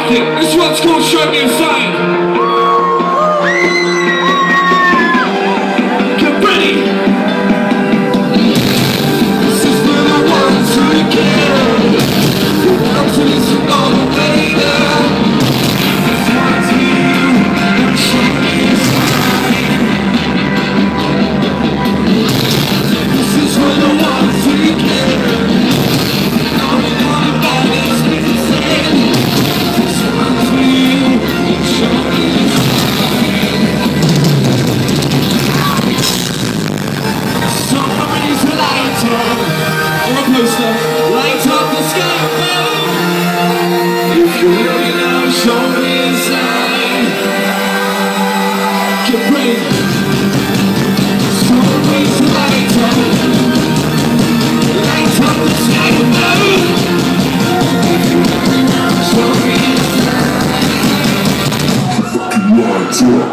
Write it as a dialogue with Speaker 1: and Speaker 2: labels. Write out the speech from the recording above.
Speaker 1: Fuck it, this one's called Show Me a Sign. Get ready. This is for the ones who care. Who want to listen all the way down. This one's you, and show me a sign. This is for the ones who care. All we want about is missing. This one's for you, and show me a sign. Somebody's light on, or a poster, light up the sky above. If you really know, show me a sign. Get ready. Somebody's light on, light up the sky above. If you really know, show me a sign. Light up.